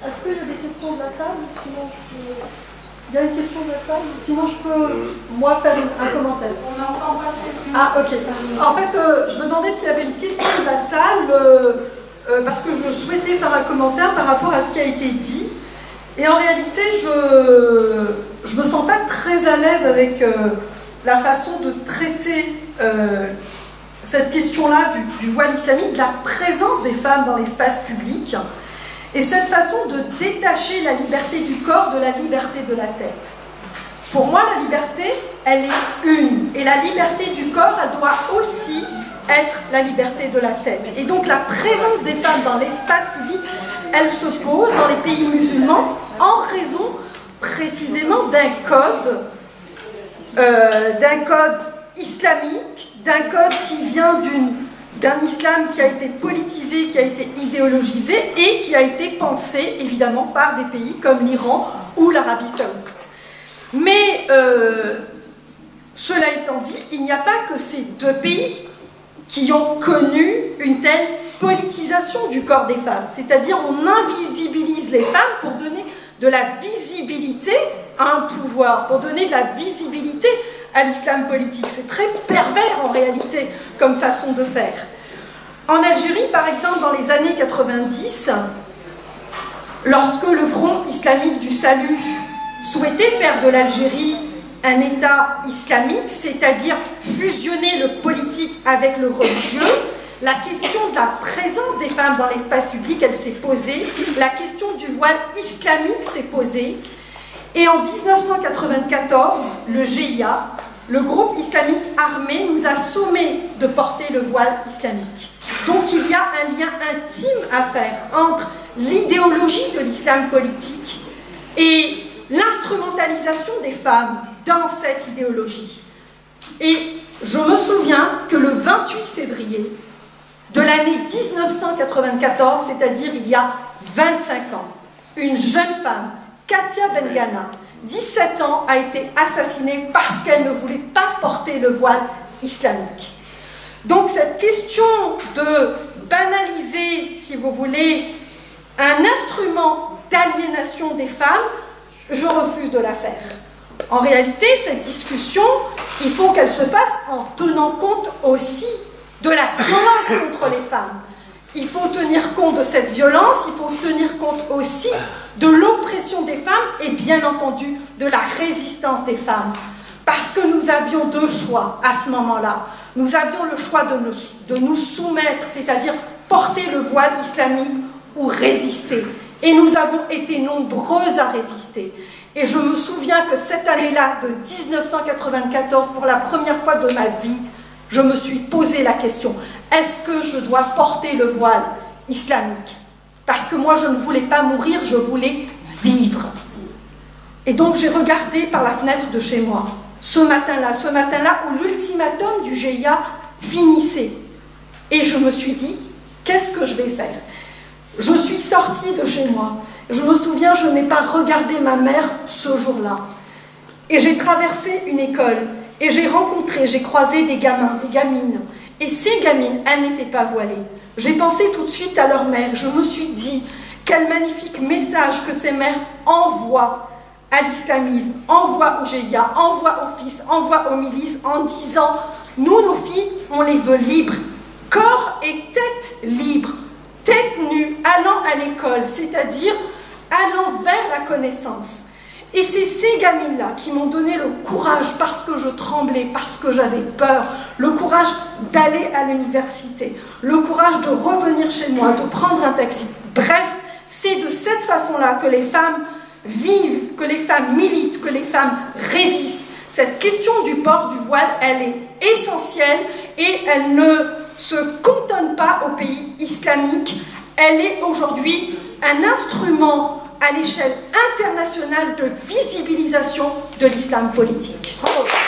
Est-ce qu'il y a des questions de la salle? Sinon, je peux... Il y a une question de la salle? Sinon, je peux, moi, faire un commentaire. On n'entend pas très bien. Ah, ok. En fait, je me demandais s'il y avait une question de la salle, parce que je souhaitais faire un commentaire par rapport à ce qui a été dit. Et en réalité, je me sens pas très à l'aise avec la façon de traiter cette question-là du voile islamique, de la présence des femmes dans l'espace public, et cette façon de détacher la liberté du corps de la liberté de la tête. Pour moi, la liberté, elle est une, et la liberté du corps, elle doit aussi être la liberté de la tête. Et donc la présence des femmes dans l'espace public, elle se pose dans les pays musulmans en raison précisément d'un code islamique, d'un code qui vient d'un islam qui a été politisé, qui a été idéologisé et qui a été pensé évidemment par des pays comme l'Iran ou l'Arabie Saoudite. Mais cela étant dit, il n'y a pas que ces deux pays qui ont connu une telle politisation du corps des femmes. C'est-à-dire on invisibilise les femmes pour donner de la visibilité à un pouvoir, pour donner de la visibilité à l'islam politique. C'est très pervers en réalité comme façon de faire. En Algérie, par exemple, dans les années 90, lorsque le Front islamique du salut souhaitait faire de l'Algérie un État islamique, c'est-à-dire fusionner le politique avec le religieux, la question de la présence des femmes dans l'espace public, elle s'est posée, la question du voile islamique s'est posée, et en 1994, le GIA, le groupe islamique armé, nous a sommé de porter le voile islamique. Donc il y a un lien intime à faire entre l'idéologie de l'islam politique et l'instrumentalisation des femmes dans cette idéologie. Et je me souviens que le 28 février de l'année 1994, c'est-à-dire il y a 25 ans, une jeune femme, Katia Bengana, 17 ans, a été assassinée parce qu'elle ne voulait pas porter le voile islamique. Donc cette question de banaliser, si vous voulez, un instrument d'aliénation des femmes, je refuse de la faire. En réalité, cette discussion, il faut qu'elle se fasse en tenant compte aussi de la violence contre les femmes. Il faut tenir compte de cette violence, il faut tenir compte aussi de l'oppression des femmes et bien entendu de la résistance des femmes. Parce que nous avions deux choix à ce moment-là. Nous avions le choix de nous soumettre, c'est-à-dire porter le voile islamique ou résister. Et nous avons été nombreuses à résister. Et je me souviens que cette année-là, de 1994, pour la première fois de ma vie, je me suis posé la question, est-ce que je dois porter le voile islamique? Parce que moi, je ne voulais pas mourir, je voulais vivre. Et donc, j'ai regardé par la fenêtre de chez moi, ce matin-là où l'ultimatum du GIA finissait. Et je me suis dit, qu'est-ce que je vais faire? Je suis sortie de chez moi. Je me souviens, je n'ai pas regardé ma mère ce jour-là. Et j'ai traversé une école. Et j'ai croisé des gamins, des gamines. Et ces gamines, elles n'étaient pas voilées. J'ai pensé tout de suite à leur mère. Je me suis dit, quel magnifique message que ces mères envoient à l'islamisme, envoient au GIA, envoient aux fils, envoient aux milices, en disant, nous, nos filles, on les veut libres. Corps et tête libres. Tête nue, allant à l'école, c'est-à-dire allant vers la connaissance. Et c'est ces gamines-là qui m'ont donné le courage, parce que je tremblais, parce que j'avais peur, le courage d'aller à l'université, le courage de revenir chez moi, de prendre un taxi. Bref, c'est de cette façon-là que les femmes vivent, que les femmes militent, que les femmes résistent. Cette question du port du voile, elle est essentielle et elle ne se cantonne pas au pays islamique. Elle est aujourd'hui un instrument à l'échelle internationale de visibilisation de l'islam politique. Bravo.